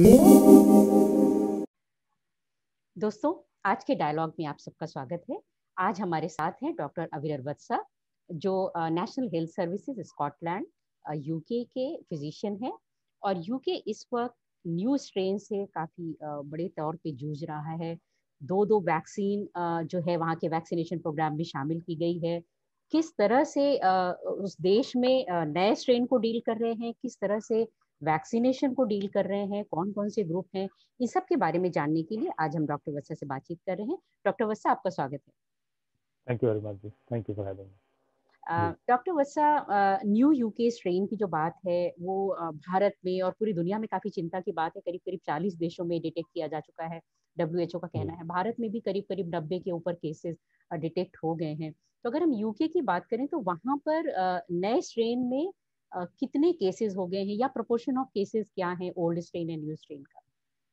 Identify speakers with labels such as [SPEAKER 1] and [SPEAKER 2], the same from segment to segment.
[SPEAKER 1] दोस्तों, आज के डायलॉग में आप सबका स्वागत है। आज हमारे साथ हैं डॉक्टर अविरल वत्सा, जो national health services Scotland UK के फिजिशियन हैं और यूके इस वक्त न्यू स्ट्रेन से काफ़ी बड़े तौर पे जूझ रहा है। दो वैक्सीन जो है वहाँ के वैक्सीनेशन प्रोग्राम में शामिल की गई है। किस तरह से उस देश में नए स्ट्रेन को डील कर रहे हैं, किस तरह से वैक्सीनेशन को डील कर रहे हैं, कौन कौन से ग्रुप हैं, इन सब के बारे में जानने के लिए आज हम डॉक्टर वत्सा से बातचीत कर रहे हैं। डॉक्टर वत्सा, आपका स्वागत है।
[SPEAKER 2] थैंक यू वेरी मच जी, thank you for having me.
[SPEAKER 1] Doctor Vatsa, new UK strain की जो बात है वो भारत में और पूरी दुनिया में काफी चिंता की बात है। करीब करीब 40 देशों में डिटेक्ट किया जा चुका है। WHO का कहना है भारत में भी करीब करीब 90 के ऊपर केसेस डिटेक्ट हो गए हैं। तो अगर हम यूके की बात करें तो वहां पर नए स्ट्रेन में कितने केसेस हो गए हैं या प्रोपोर्शन ऑफ केसेस क्या है old strain and new strain का?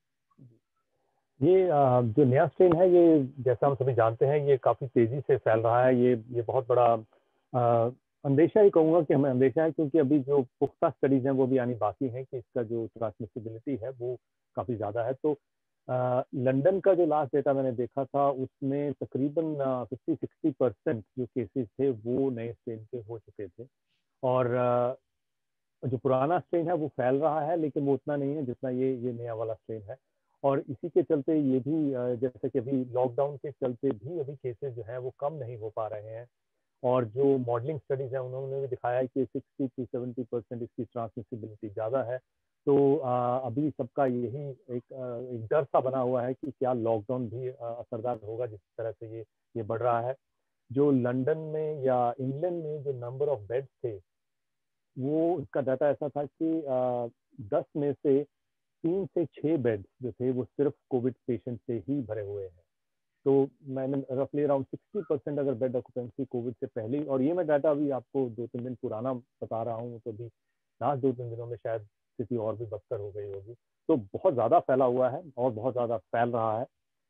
[SPEAKER 2] ये जो नया स्ट्रेन है, ये जैसा हम सभी जानते हैं, ये काफ़ी तेज़ी से फैल रहा है। ये बहुत बड़ा अंदेशा ही कहूँगा कि हमें अंदेशा है, क्योंकि अभी जो पुख्ता स्टडीज़ हैं वो भी आनी बाकी हैं कि इसका जो ट्रांसमिसिबिलिटी है वो काफ़ी ज़्यादा है। तो लंदन का जो लास्ट डेटा मैंने देखा था उसमें तकरीबन 50-60% जो केसेस थे वो नए स्ट्रेन के हो चुके थे। और जो पुराना स्ट्रेन है वो फैल रहा है, लेकिन वो उतना नहीं है जितना ये नया वाला स्ट्रेन है। और इसी के चलते ये भी जैसे कि अभी लॉकडाउन के चलते भी अभी केसेस जो हैं वो कम नहीं हो पा रहे हैं। और जो मॉडलिंग स्टडीज है उन्होंने भी दिखाया है कि 60-70% इसकी ट्रांसमिसिबिलिटी ज़्यादा है। तो अभी सबका यही एक डर सा बना हुआ है कि क्या लॉकडाउन भी असरदार होगा जिस तरह से ये बढ़ रहा है। जो लंदन में या इंग्लैंड में जो नंबर ऑफ बेड्स थे, वो उसका डाटा ऐसा था कि 10 में से 3 से 6 बेड जो थे वो सिर्फ कोविड पेशेंट से ही भरे हुए हैं। तो मैंने रफली अराउंड 60% अगर बेड ऑक्यूपेंसी कोविड से पहले, और ये मैं डाटा अभी आपको 2-3 दिन पुराना बता रहा हूँ, तो अभी लास्ट 2-3 दिनों में शायद स्थिति और भी बदतर हो गई होगी। तो बहुत ज़्यादा फैला हुआ है और बहुत ज़्यादा फैल रहा है।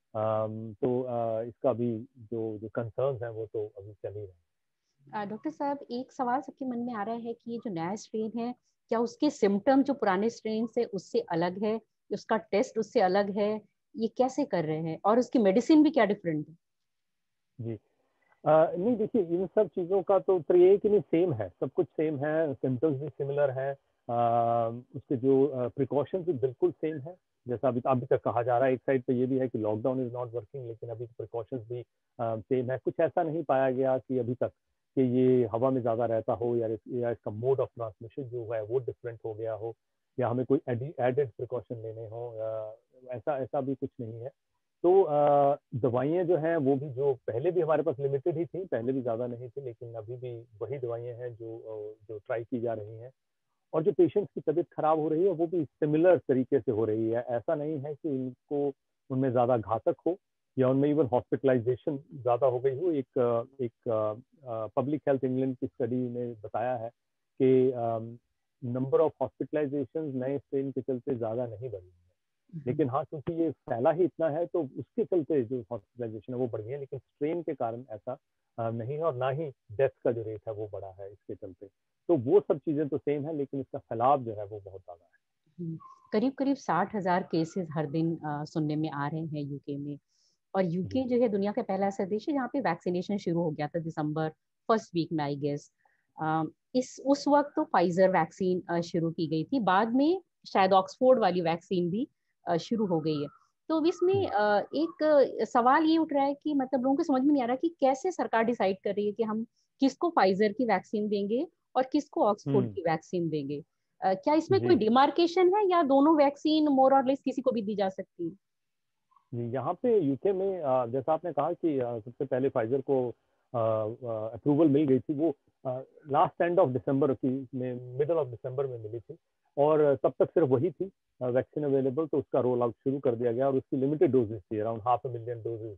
[SPEAKER 2] इसका अभी जो कंसर्न्स हैं वो तो अभी चल ही रहे हैं।
[SPEAKER 1] डॉक्टर साहब, एक सवाल सबके मन में आ रहा है कि ये जो नया स्ट्रेन है, क्या उसके सिम्टम जो पुराने स्ट्रेन से उससे अलग है, उसका टेस्ट उससे अलग है, ये कैसे कर रहे हैं और उसकी मेडिसिन भी क्या डिफरेंट है?
[SPEAKER 2] जी, नहीं देखिए, इन सब चीज़ों का तो उत्तर ये है कि नहीं, सेम है, सब कुछ सेम है, सिम्टम्स भी सिमिलर है। उसके जो प्रिकॉशंस भी बिल्कुल सेम है, जैसा अभी तक कहा जा रहा है। एक साइड पे ये भी है कि लॉकडाउन इज नॉट वर्किंग, लेकिन अभी प्रिकॉशंस भी सेम है। कुछ ऐसा नहीं पाया गया कि अभी तक कि ये हवा में ज़्यादा रहता हो या इसका मोड ऑफ ट्रांसमिशन जो है वो डिफरेंट हो गया हो, या हमें कोई एडेड प्रिकॉशन लेने हो, ऐसा ऐसा भी कुछ नहीं है। तो दवाइयाँ जो हैं वो भी जो पहले भी हमारे पास लिमिटेड ही थी, पहले भी ज़्यादा नहीं थी, लेकिन अभी भी वही दवाइयाँ हैं जो ट्राई की जा रही हैं। और जो पेशेंट्स की तबीयत खराब हो रही है वो भी सिमिलर तरीके से हो रही है। ऐसा नहीं है कि इनको उनमें ज़्यादा घातक हो या उनमें इवन हॉस्पिटलाइजेशन ज़्यादा हो गई हो। एक पब्लिक हेल्थ इंग्लैंड की स्टडी ने बताया है कि नंबर ऑफ हॉस्पिटलाइजेशन नए स्ट्रेन के चलते ज़्यादा नहीं बढ़ी है। लेकिन हाँ, क्योंकि ये फैला ही इतना है तो उसके चलते जो हॉस्पिटलाइजेशन है वो बढ़ गई है, लेकिन स्ट्रेन के कारण ऐसा नहीं है। और ना ही डेथ का जो रेट है वो बढ़ा है इसके चलते। तो वो सब चीजें तो सेम है, लेकिन इसका फैलाव जो है वो बहुत ज्यादा है।
[SPEAKER 1] करीब करीब 60,000 केसेस हर दिन सुनने में आ रहे हैं यूके में। और यूके जो है दुनिया का पहला ऐसा देश है जहाँ पे वैक्सीनेशन शुरू हो गया था दिसंबर फर्स्ट वीक में, आई गेस। इस उस वक्त तो फाइजर वैक्सीन शुरू की गई थी, बाद में शायद ऑक्सफोर्ड वाली वैक्सीन भी शुरू हो गई है। तो अब इसमें एक सवाल ये उठ रहा है कि मतलब लोगों को समझ में नहीं आ रहा कि कैसे सरकार डिसाइड कर रही है कि हम किसको फाइजर की वैक्सीन देंगे और किसको ऑक्सफोर्ड की वैक्सीन देंगे। क्या इसमें कोई डिमार्केशन है या दोनों वैक्सीन मोर और लेस किसी को भी दी जा सकती है?
[SPEAKER 2] जी, यहाँ पे यूके में जैसा आपने कहा कि सबसे पहले फाइजर को अप्रूवल मिल गई थी, वो लास्ट एंड ऑफ दिसंबर की में, मिडल ऑफ दिसंबर में मिली थी। और तब तक सिर्फ वही थी वैक्सीन अवेलेबल, तो उसका रोल आउट शुरू कर दिया गया और उसकी लिमिटेड डोजेस थी, अराउंड 500,000 डोजेस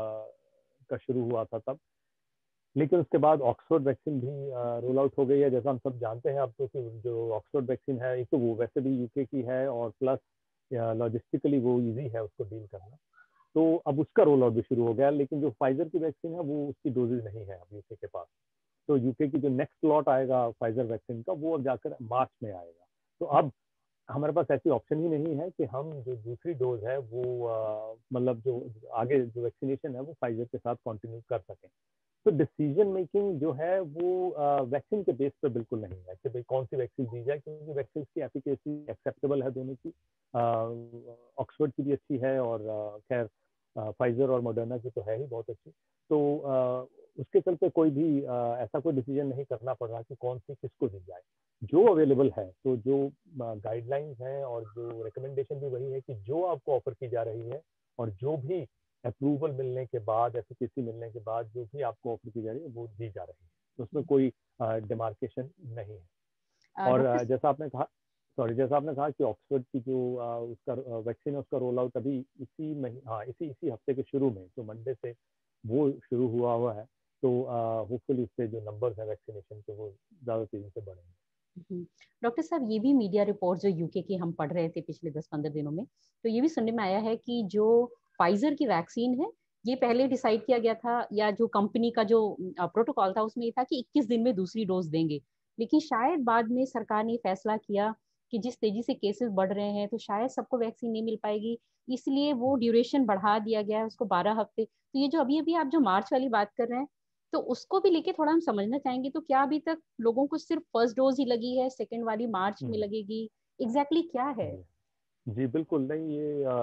[SPEAKER 2] का शुरू हुआ था तब। लेकिन उसके बाद ऑक्सफोर्ड वैक्सीन भी रोल आउट हो गई है। जैसा हम सब जानते हैं अब तो कि जो ऑक्सफोर्ड वैक्सीन है, एक तो वो वैसे भी यूके की है और प्लस लॉजिस्टिकली वो इजी है उसको डील करना। तो अब उसका रोल आउट भी शुरू हो गया। लेकिन जो फाइजर की वैक्सीन है वो उसकी डोजेज नहीं है अब यूके के पास। तो यूके की जो नेक्स्ट लॉट आएगा फाइजर वैक्सीन का वो अब जाकर मार्च में आएगा। तो अब हमारे पास ऐसी ऑप्शन ही नहीं है कि हम जो दूसरी डोज है वो मतलब जो आगे जो वैक्सीनेशन है वो फाइजर के साथ कंटिन्यू कर सकें। तो डिसीजन मेकिंग जो है वो वैक्सीन के बेस पर बिल्कुल नहीं है कि भाई कौन सी वैक्सीन दी जाए, क्योंकि वैक्सीन की एफिकेसी एक्सेप्टेबल है दोनों की। ऑक्सफोर्ड की भी अच्छी है और खैर फाइजर और मॉडर्ना की तो है ही बहुत अच्छी। तो उसके चलते कोई भी ऐसा कोई डिसीजन नहीं करना पड़ रहा कि कौन सी किसको दी जाए। जो अवेलेबल है, तो जो गाइडलाइंस हैं और जो रिकमेंडेशन भी वही है कि जो आपको ऑफर की जा रही है और जो भी अप्रूवल मिलने के बाद, एफिकेसी मिलने के बाद जो भी आपको ऑफर की जा रही है वो दी जा रही है, तो उसमें कोई डिमार्केशन नहीं है। और
[SPEAKER 1] डॉक्टर
[SPEAKER 2] जैसा आपने कहा कि ऑक्सफोर्ड की जो उसका वैक्सीन है उसका रोल आउट अभी इसी महीने, हाँ इसी हफ्ते के शुरू में, तो मंडे से वो शुरू हुआ है। तो होपफुली इससे जो नंबर्स हैं वैक्सीनेशन के वो ज़्यादा तेजी से बढ़ेंगे।
[SPEAKER 1] डॉक्टर साहब, ये भी मीडिया रिपोर्ट जो यूके की हम पढ़ रहे थे पिछले 10-15 दिनों में, तो ये भी सुनने में आया है कि जो फाइजर की वैक्सीन है, ये पहले डिसाइड किया गया था, या जो कंपनी का जो प्रोटोकॉल था उसमें ये था कि 21 दिन में दूसरी डोज देंगे। लेकिन शायद बाद में सरकार ने फैसला किया कि जिस तेजी से केसेस बढ़ रहे हैं तो शायद सबको वैक्सीन नहीं मिल पाएगी, इसलिए वो ड्यूरेशन बढ़ा दिया गया है उसको 12 हफ्ते। तो ये जो अभी अभी आप जो मार्च वाली बात कर रहे हैं, तो उसको भी लेके थोड़ा हम समझना चाहेंगे। तो क्या अभी तक लोगों को सिर्फ फर्स्ट डोज ही लगी है, सेकेंड वाली मार्च में
[SPEAKER 2] हम्म,
[SPEAKER 1] लगेगी, एग्जैक्टली क्या है?
[SPEAKER 2] जी जी बिल्कुल नहीं,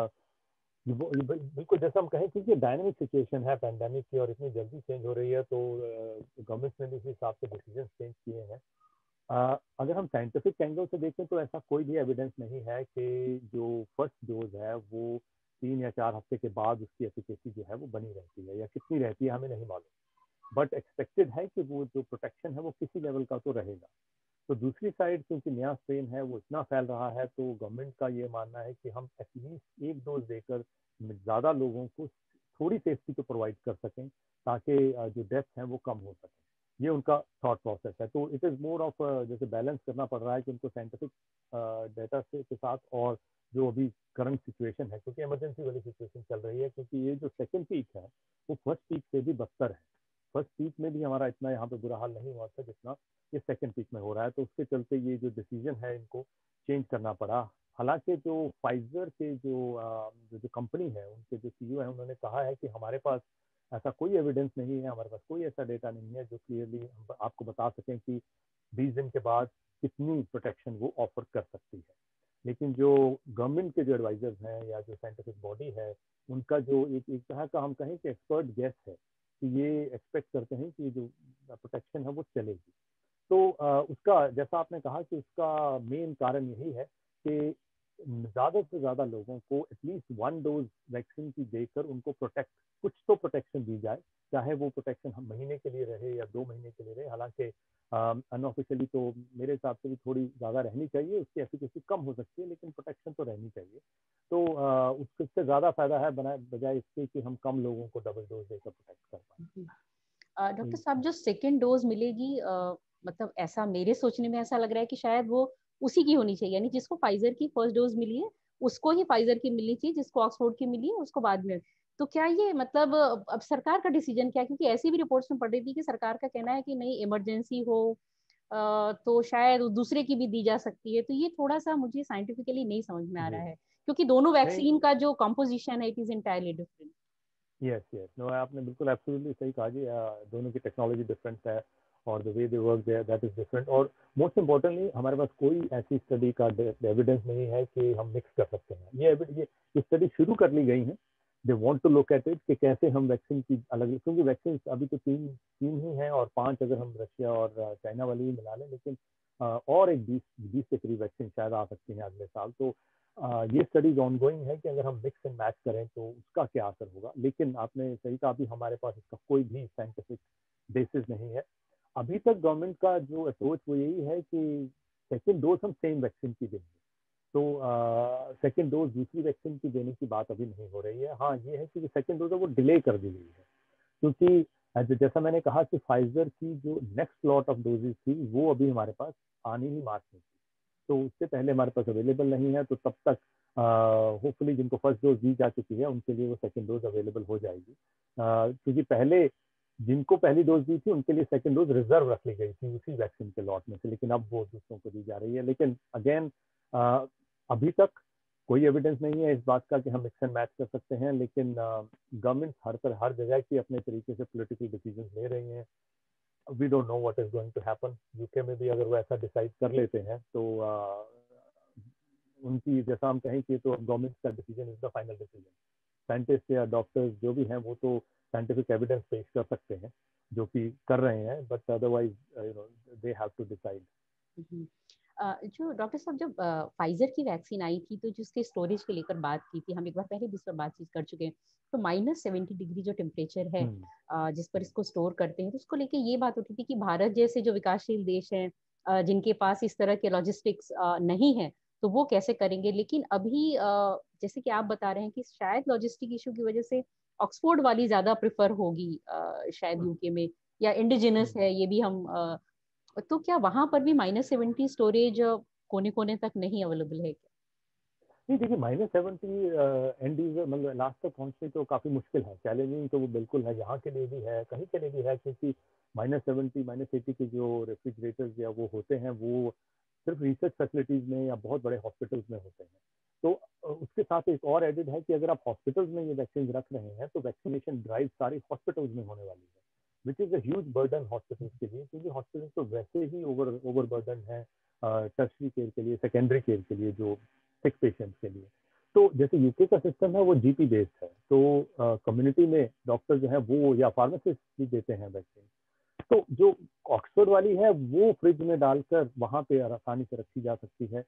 [SPEAKER 2] बिल्कुल जैसा हम कहें, क्योंकि डायनामिक सिचुएशन है पैंडेमिक की और इतनी जल्दी चेंज हो रही है, तो गवर्नमेंट ने भी उस हिसाब से डिसीजन चेंज किए हैं। अगर हम साइंटिफिक एंगल से देखें तो ऐसा कोई भी एविडेंस नहीं है कि जो फर्स्ट डोज है वो 3 या 4 हफ्ते के बाद उसकी एफिकेसी जो है वो बनी रहती है, या कितनी रहती है हमें नहीं मालूम। बट एक्सपेक्टेड है कि वो जो प्रोटेक्शन है वो किसी लेवल का तो रहेगा। तो दूसरी साइड क्योंकि नया स्ट्रेन है वो इतना फैल रहा है, तो गवर्नमेंट का ये मानना है कि हम एटलीस्ट एक डोज देकर ज़्यादा लोगों को थोड़ी सेफ्टी तो प्रोवाइड कर सकें, ताकि जो डेथ हैं वो कम हो सके। ये उनका थॉट प्रोसेस है। तो इट इज़ मोर ऑफ जैसे बैलेंस करना पड़ रहा है कि उनको साइंटिफिक डेटा से के साथ और जो अभी करंट सिचुएशन है, क्योंकि इमरजेंसी वाली सिचुएशन चल रही है, क्योंकि ये जो सेकेंड पीक है वो फर्स्ट पीक से भी बदतर है। फर्स्ट पीक में भी हमारा इतना यहाँ पे बुरा हाल नहीं हुआ था जितना ये सेकेंड पीक में हो रहा है। तो उसके चलते ये जो डिसीजन है इनको चेंज करना पड़ा। हालांकि जो फाइजर के जो कंपनी है उनके जो सीईओ है उन्होंने कहा है कि हमारे पास ऐसा कोई एविडेंस नहीं है, हमारे पास कोई ऐसा डेटा नहीं है जो क्लियरली आपको बता सकें कि 20 दिन के बाद कितनी प्रोटेक्शन वो ऑफर कर सकती है। लेकिन जो गवर्नमेंट के जो एडवाइजर्स हैं या जो साइंटिफिक बॉडी है, उनका जो एक तरह का हम कहें कि एक्सपर्ट गेस है कि ये एक्सपेक्ट करते हैं कि जो प्रोटेक्शन है वो चलेगी। तो उसका जैसा आपने कहा कि उसका मेन कारण यही है कि ज़्यादा से ज़्यादा लोगों को एटलीस्ट 1 डोज वैक्सीन की देकर उनको प्रोटेक्ट, कुछ तो प्रोटेक्शन दी जाए, चाहे वो प्रोटेक्शन हम महीने के लिए रहे या 2 महीने के लिए रहे। हालांकि अनऑफिशियली तो मेरे हिसाब से भी थोड़ी ज़्यादा रहनी चाहिए, उसकी एफिकेसी कम हो सकती है लेकिन प्रोटेक्शन तो रहनी चाहिए। तो उससे ज़्यादा फायदा है बजाय इसके कि हम कम लोगों को डबल डोज देकर प्रोटेक्ट कर
[SPEAKER 1] डॉक्टर
[SPEAKER 2] पाए।
[SPEAKER 1] साहब, जो सेकेंड डोज मिलेगी, मतलब ऐसा मेरे सोचने में ऐसा लग रहा है कि शायद वो उसी की होनी चाहिए, यानी जिसको फाइजर की फर्स्ट डोज मिली है उसको ही फाइजर की मिलनी चाहिए, जिसको ऑक्सफोर्ड की मिली है उसको बाद में। तो क्या ये मतलब अब सरकार का डिसीजन क्या है? क्योंकि ऐसी भी रिपोर्ट्स में पढ़ रही थी कि सरकार का कहना है कि नहीं, इमरजेंसी हो तो शायद दूसरे की भी दी जा सकती है। तो ये थोड़ा सा मुझे साइंटिफिकली नहीं समझ में आ रहा
[SPEAKER 2] जी
[SPEAKER 1] है, क्योंकि दोनों
[SPEAKER 2] नहीं,
[SPEAKER 1] वैक्सीन का जो कंपोजिशन है it is entirely different.
[SPEAKER 2] Yes yes no, आपने बिल्कुल एब्सोल्युटली सही कहा जी। दोनों की टेक्नोलॉजी डिफरेंट है और the way they work there that is different. और मोस्ट इम्पोर्टेंटली हमारे पास कोई ऐसी स्टडी का एविडेंस नहीं है कि हम मिक्स कर सकते हैं। ये स्टडी शुरू कर ली गई है। They want to look at it कि कैसे हम वैक्सीन की अलग, क्योंकि वैक्सीन अभी तो तीन तीन ही हैं और 5 अगर हम रशिया और चाइना वाली ही मिला लें, लेकिन और एक 20 के करीब वैक्सीन शायद आ सकती हैं अगले साल। तो ये स्टडीज ऑनगोइंग है कि अगर हम मिक्स एंड मैच करें तो उसका क्या असर होगा। लेकिन आपने सही कहा, अभी हमारे पास इसका कोई भी साइंटिफिक बेसिस नहीं है। अभी तक गवर्नमेंट का जो अप्रोच वो यही है कि सेकेंड डोज हम सेम वैक्सीन की देंगे। तो सेकेंड डोज दूसरी वैक्सीन की देने की बात अभी नहीं हो रही है। हाँ ये है कि सेकेंड डोज है वो डिले कर दी गई है, क्योंकि जैसा मैंने कहा कि फाइजर की जो नेक्स्ट लॉट ऑफ डोजेज थी वो अभी हमारे पास आनी ही मार्च में थी, तो उससे पहले हमारे पास अवेलेबल नहीं है। तो तब तक होपफुली जिनको फर्स्ट डोज दी जा चुकी है उनके लिए वो सेकेंड डोज अवेलेबल हो जाएगी, क्योंकि पहले जिनको पहली डोज दी थी उनके लिए सेकेंड डोज रिजर्व रख ली गई थी उसी वैक्सीन के लॉट में से, लेकिन अब वो दूसरों को दी जा रही है। लेकिन अगेन अभी तक कोई एविडेंस नहीं है इस बात का कि हम मिक्स एंड मैच कर सकते हैं, लेकिन गवर्नमेंट हर जगह की अपने तरीके से पॉलिटिकल डिसीजन ले रही हैं। We don't know what is going to happen. UK में भी अगर वो ऐसा डिसाइड कर लेते हैं तो उनकी, जैसा हम कहें कि तो गवर्नमेंट का decision is the final decision. Scientist या डॉक्टर्स जो भी हैं वो तो साइंटिफिक एविडेंस पेश कर सकते हैं, जो कि कर रहे हैं, but otherwise they have to decide.
[SPEAKER 1] जो डॉक्टर साहब, जब फाइजर की वैक्सीन आई थी तो जिसके स्टोरेज के लेकर बात की थी, हम एक बार पहले भी इस पर बातचीत कर चुके हैं, तो -70 डिग्री जो टेम्परेचर है जिस पर इसको स्टोर करते हैं, तो उसको लेके ये बात होती थी कि भारत जैसे जो विकासशील देश हैं जिनके पास इस तरह के लॉजिस्टिक्स नहीं है, तो वो कैसे करेंगे। लेकिन अभी जैसे कि आप बता रहे हैं कि शायद लॉजिस्टिक इशू की वजह से ऑक्सफोर्ड वाली ज्यादा प्रिफर होगी शायद यूके में, या इंडिजिनस है ये भी हम तो क्या वहां पर भी -70 स्टोरेज कोने कोने तक नहीं अवेलेबल है क्या?
[SPEAKER 2] नहीं, देखिए -70 एंड यूजर मतलब लास्ट तक पहुंचने तो काफ़ी मुश्किल है, चैलेंजिंग तो वो बिल्कुल है, यहाँ के लिए भी है, कहीं के लिए भी है, क्योंकि -70 -80 के जो रेफ्रिजरेटर्स या वो होते हैं वो सिर्फ रिसर्च फैसिलिटीज़ में या बहुत बड़े हॉस्पिटल्स में होते हैं। तो उसके साथ एक और एडिड है कि अगर आप हॉस्पिटल्स में ये वैक्सीन रख रहे हैं तो वैक्सीनेशन ड्राइव सारी हॉस्पिटल्स में होने वाली है, which is a huge burden hospitals के लिए, क्योंकि हॉस्पिटल्स तो वैसे ही ओवर बर्डन है टर्शरी केयर के लिए, सेकेंडरी केयर के लिए, जो सिक पेशेंट्स के लिए। तो जैसे यूके का सिस्टम है वो जीपी बेस्ड है, तो कम्युनिटी में डॉक्टर जो है वो या फार्मासिस्ट भी देते हैं वैक्सीन। तो जो ऑक्सफोर्ड वाली है वो फ्रिज में डालकर वहां पे आसानी से रखी जा सकती है।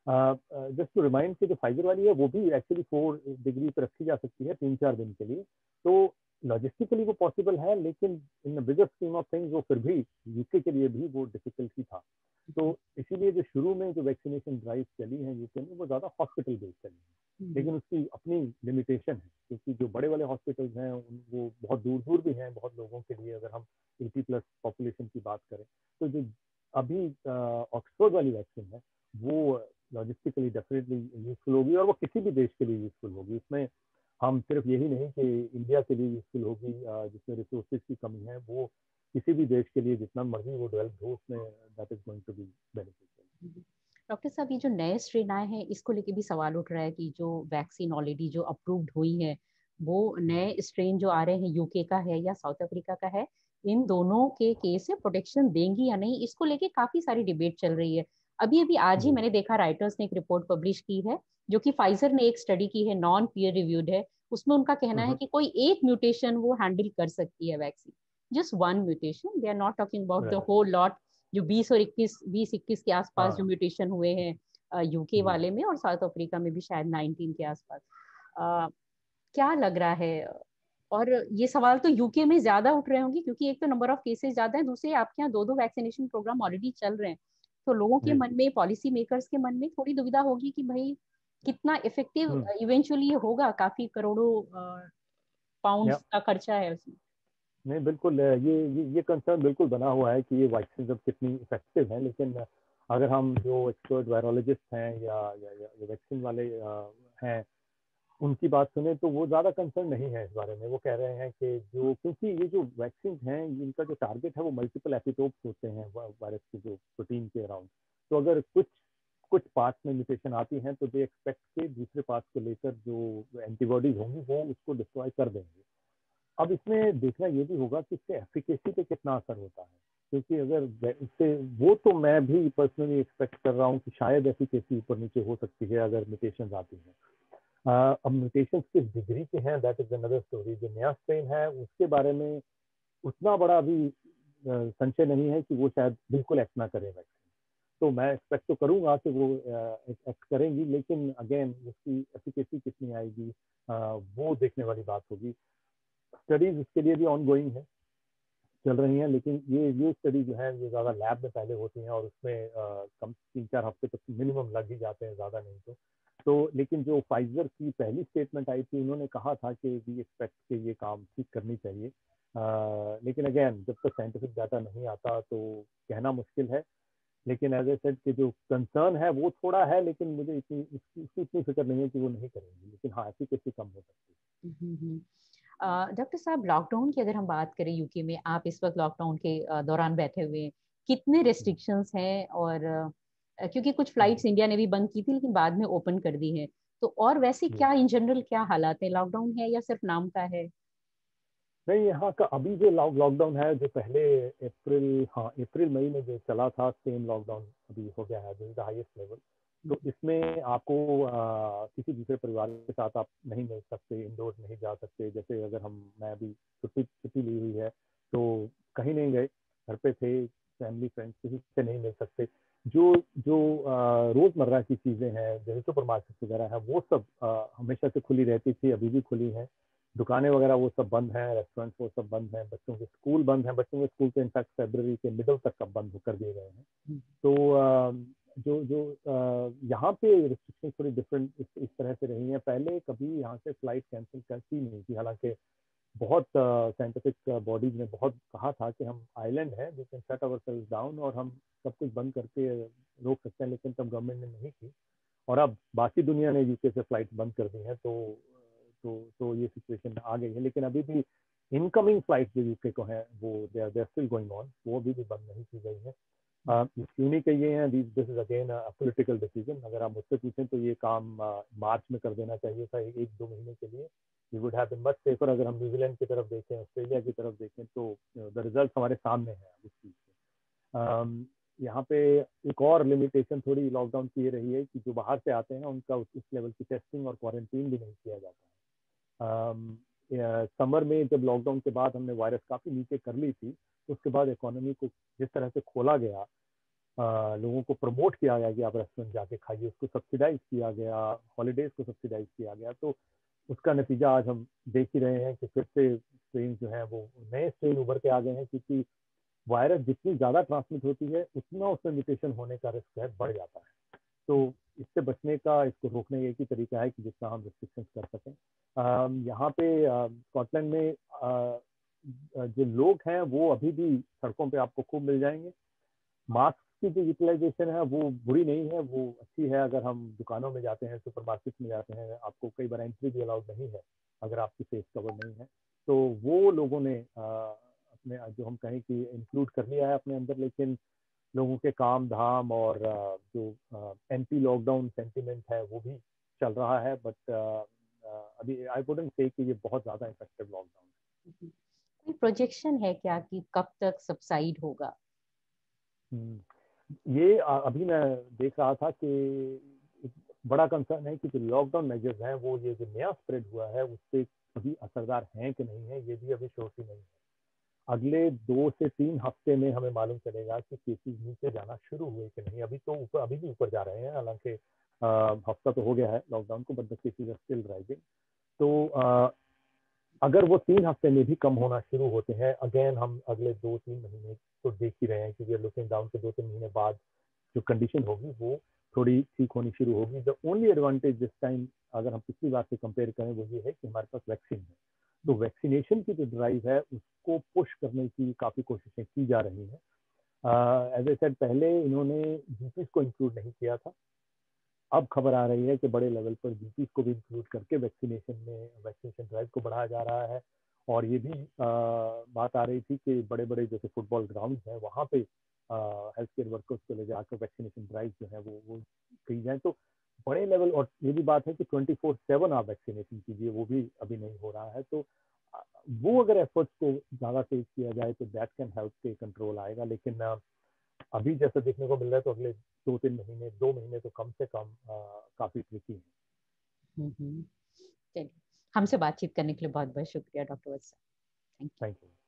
[SPEAKER 2] जस्ट टू रिमाइंड कि जो फाइजर वाली है वो भी एक्चुअली 4 डिग्री पे रखी जा सकती है 3-4 दिन के लिए। तो लॉजिस्टिकली वो पॉसिबल है, लेकिन in bigger scheme of things वो फिर भी यूके के लिए भी वो डिफिकल्ट ही था। तो इसीलिए जो शुरू में जो वैक्सीनेशन ड्राइव चली है यूके में वो ज्यादा हॉस्पिटल बेस्ड चली है, लेकिन उसकी अपनी लिमिटेशन है, क्योंकि जो बड़े वाले हॉस्पिटल्स हैं वो बहुत दूर दूर भी हैं बहुत लोगों के लिए। अगर हम 80+ पॉपुलेशन की बात करें तो जो अभी ऑक्सफोर्ड वाली वैक्सीन है वो लॉजिस्टिकली डेफिनेटली यूजफुल होगी, और वो किसी भी देश के लिए यूजफुल होगी। इसमें हम सिर्फ यही नहीं कि इंडिया के लिए यूजफुल होगी जिसमें रिसोर्सेज की कमी है, वो किसी भी देश के लिए जितना मर्जी वो डेवलप हो उसमें that is going to be beneficial.
[SPEAKER 1] Doctor साहब, ये जो नए स्ट्रेन आए हैं इसको लेके भी सवाल उठ रहा है कि जो वैक्सीन ऑलरेडी जो अप्रूव्ड हुई है वो नए स्ट्रेन जो आ रहे हैं यूके का है या साउथ अफ्रीका का है, इन दोनों के केस से प्रोटेक्शन देंगी या नहीं, इसको लेके काफी सारी डिबेट चल रही है। अभी अभी आज ही मैंने देखा राइटर्स ने एक रिपोर्ट पब्लिश की है जो कि फाइजर ने एक स्टडी की है, नॉन पीयर रिव्यूड है। उसमें उनका कहना है कि कोई एक म्यूटेशन वो हैंडल कर सकती है vaccine, just one mutation, they are not talking about the whole lot. जो 20 और 21 के आसपास जो म्यूटेशन हुए हैं यूके वाले में, और साउथ अफ्रीका में भी शायद 19 के आसपास। क्या लग रहा है? और ये सवाल तो यूके में ज्यादा उठ रहे होंगे क्योंकि एक तो नंबर ऑफ केसेस ज्यादा है, दूसरे आपके यहाँ 2-2 वैक्सीनेशन प्रोग्राम ऑलरेडी चल रहे हैं। तो लोगों के मन में, पॉलिसी मेकर्स के मन में थोड़ी दुविधा होगी कि भाई कितना इफेक्टिव इवेंचुअली ये होगा। काफी करोड़ों पाउंड्स का खर्चा है उसमें।
[SPEAKER 2] नहीं, बिल्कुल ये कंसर्न बिल्कुल बना हुआ है कि ये वैक्सीन अब कितनी इफेक्टिव है, लेकिन अगर हम जो एक्सपर्ट वायरोलॉजिस्ट हैं या वैक्सीन वाले हैं उनकी बात सुने तो वो ज़्यादा कंसर्न नहीं है इस बारे में। वो कह रहे हैं कि जो, क्योंकि ये जो वैक्सीन हैं इनका जो टारगेट है वो मल्टीपल एपिटोप्स होते हैं वायरस के जो प्रोटीन के अराउंड। तो अगर कुछ पार्ट्स में म्यूटेशन आती हैं तो दे एक्सपेक्ट के दूसरे पार्ट्स को लेकर जो एंटीबॉडीज होंगी वो उसको डिस्ट्रॉय कर देंगे। अब इसमें देखना ये भी होगा कि इससे एफिकेसी पे कितना असर होता है, क्योंकि अगर इससे, वो तो मैं भी पर्सनली एक्सपेक्ट कर रहा हूँ कि शायद एफिकेसी ऊपर नीचे हो सकती है अगर म्यूटेशन आती हैं। अब म्यूटेशन किस डिग्री के हैं दैट इज अनदर स्टोरी। जो नया स्ट्रेन है उसके बारे में उतना बड़ा अभी संशय नहीं है कि वो शायद बिल्कुल एक्ट ना करें वैक्सीन। तो मैं एक्सपेक्ट तो करूंगा कि वो एक्ट करेंगी, लेकिन अगेन उसकी एफिकेसी कितनी आएगी वो देखने वाली बात होगी। स्टडीज इसके लिए भी ऑन गोइंग है, चल रही हैं, लेकिन ये स्टडी जो है ये ज़्यादा लैब में पहले होती हैं और उसमें कम 3-4 हफ्ते तक मिनिमम लग ही जाते हैं, ज़्यादा नहीं तो लेकिन जो फाइजर की पहली स्टेटमेंट आई थी उन्होंने कहा था कि वी एक्सपेक्ट के ये काम ठीक करनी चाहिए। लेकिन अगेन जब तक साइंटिफिक डाटा नहीं आता तो कहना मुश्किल है। लेकिन एज ए सेड कि जो कंसर्न है वो थोड़ा है, लेकिन मुझे इसकी इतनी फिक्र नहीं है कि वो नहीं करेंगे, लेकिन हाँ एफिकेसी कम हो सकती है।
[SPEAKER 1] डॉक्टर साहब, लॉकडाउन की अगर हम बात करें यूके में, आप इस वक्त लॉकडाउन के दौरान बैठे हुए हैं, कितने रेस्ट्रिक्शंस हैं और क्योंकि कुछ फ्लाइट्स इंडिया ने भी बंद की थी लेकिन बाद में ओपन कर दी है। तो और वैसे क्या इन जनरल क्या हालात है, लॉकडाउन है या सिर्फ नाम का है?
[SPEAKER 2] नहीं, यहाँ का अभी जो लॉकडाउन है, जो पहले अप्रैल मई में जो चला था, सेम लॉकडाउन अभी हो गया है, this is the highest level. तो इसमें आपको किसी दूसरे परिवार के साथ आप नहीं मिल सकते, इंडोर नहीं जा सकते। जैसे अगर मैं अभी छुट्टी ली हुई है तो कहीं नहीं गए, घर पे थे, फैमिली फ्रेंड्स किसी से नहीं मिल सकते। जो जो रोजमर्रा की चीजें हैं, जैसे सुपर मार्केट वगैरह है, वो सब हमेशा से खुली रहती थी, अभी भी खुली है। दुकानें वगैरह वो सब बंद हैं, रेस्टोरेंट्स वो सब बंद हैं, बच्चों के स्कूल बंद हैं। बच्चों के स्कूल तो इनफैक्ट फरवरी के मिडल तक का बंद कर दिए गए हैं। तो जो जो यहाँ पे रिस्ट्रिक्शन थोड़ी डिफरेंट इस तरह से रही हैं। पहले कभी यहाँ से फ्लाइट कैंसिल करती नहीं थी, हालांकि बहुत साइंटिफिक बॉडीज ने बहुत कहा था कि हम आइलैंड है, we can shut ourselves down और हम सब कुछ बंद करके रोक सकते हैं, लेकिन तब गवर्नमेंट ने नहीं की। और अब बाकी दुनिया ने यूके से फ्लाइट बंद कर दी है, तो ये सिचुएशन आ गई है। लेकिन अभी भी इनकमिंग फ्लाइट जो यूके को है वो they are still going on, वो अभी भी बंद नहीं की गई है। क्यों नहीं कही है, this is again political decision. अगर आप मुझसे पूछें तो ये काम मार्च में कर देना चाहिए था, 1-2 महीने के लिए। We would have been much safer. अगर हम न्यूजीलैंड की तरफ देखें, ऑस्ट्रेलिया की तरफ देखें, तो द रिजल्ट हमारे सामने है उस चीज से। यहाँ पे एक और लिमिटेशन थोड़ी लॉकडाउन की ये रही है कि जो बाहर से आते हैं उनका उस लेवल की टेस्टिंग और क्वारंटीन भी नहीं किया जाता है। समर में जब लॉकडाउन के बाद हमने वायरस काफी नीचे कर ली थी, तो उसके बाद इकोनॉमी को जिस तरह से खोला गया, लोगों को प्रमोट किया गया कि आप रेस्टोरेंट जाके खाइए, उसको सब्सिडाइज किया गया, हॉलीडेज को सब्सिडाइज किया गया, तो उसका नतीजा आज हम देख ही रहे हैं कि फिर से स्ट्रेन जो है वो नए स्ट्रेन उभर के आ गए हैं। क्योंकि वायरस जितनी ज्यादा ट्रांसमिट होती है उतना उसमें म्यूटेशन होने का रिस्क है बढ़ जाता है। तो इससे बचने का, इसको रोकने का एक ही तरीका है कि जितना हम रिस्ट्रिक्शन कर सकें। यहाँ पे स्कॉटलैंड में जो लोग हैं वो अभी भी सड़कों पे आपको खूब मिल जाएंगे। मास्क की जो यूटिलाइजेशन है वो बुरी नहीं है, वो अच्छी है। अगर हम दुकानों में जाते हैं, सुपर मार्केट में जाते हैं, आपको कई बार एंट्री भी अलाउड नहीं है अगर आपकी फेस कवर नहीं है। तो वो लोगों ने अपने, जो हम कहें कि इंक्लूड कर लिया है अपने अंदर। लेकिन लोगों के काम धाम और जो एंटी लॉकडाउन सेंटिमेंट है वो भी चल रहा है। बट अभी आई वुडंट से कि ये बहुत ज्यादा इफेक्टिव लॉकडाउन है।
[SPEAKER 1] कोई प्रोजेक्शन है क्या कि कब तक सबसाइड होगा?
[SPEAKER 2] ये अभी मैं देख रहा था कि एक बड़ा कंसर्न है कि जो लॉकडाउन मेजर्स हैं वो ये जो नया स्प्रेड हुआ है उससे अभी असरदार हैं कि नहीं है, ये भी अभी श्योर नहीं है। अगले 2 से 3 हफ्ते में हमें मालूम चलेगा कि केसेस नीचे जाना शुरू हुए कि नहीं। अभी तो ऊपर, अभी भी ऊपर जा रहे हैं, हालांकि हफ्ता तो हो गया है लॉकडाउन को, but the cases are still rising. तो अगर वो 3 हफ्ते में भी कम होना शुरू होते हैं, अगेन हम अगले 2-3 महीने तो देख ही रहे हैं कि वी आर लुकिंग डाउन के 2-3 महीने बाद जो कंडीशन होगी वो थोड़ी ठीक होनी शुरू होगी। The only advantage this time, अगर हम पिछली बार से कंपेयर करें, वो ये है कि हमारे पास वैक्सीन है। तो वैक्सीनेशन की जो ड्राइव है उसको पुश करने की काफी कोशिशें की जा रही हैं। एज ए सेड, पहले इन्होंने जीपीज को इंक्लूड नहीं किया था। अब खबर आ रही है कि बड़े लेवल पर जीपीज को भी इंक्लूड करके वैक्सीनेशन ड्राइव को बढ़ाया जा रहा है। और ये भी बात आ रही थी कि बड़े बड़े जैसे फुटबॉल ग्राउंड है वहाँ पे हेल्थ केयर वर्कर्स को ले जाकर वैक्सीनेशन ड्राइव जो है वो की जाए। तो बड़े लेवल, और ये भी बात है कि 24/7 आप वैक्सीनेशन कीजिए, वो भी अभी नहीं हो रहा है। तो वो अगर एफर्ट्स को ज्यादा तेज किया जाए तो दैट कैन हेल्प के कंट्रोल आएगा। लेकिन अभी जैसा देखने को मिल रहा है तो अगले 2-3 महीने, 2 महीने तो कम से कम काफी ट्रिकी है।
[SPEAKER 1] चलिए, हमसे बातचीत करने के लिए बहुत बहुत शुक्रिया doctor Vats. Thank you.
[SPEAKER 2] Thank you.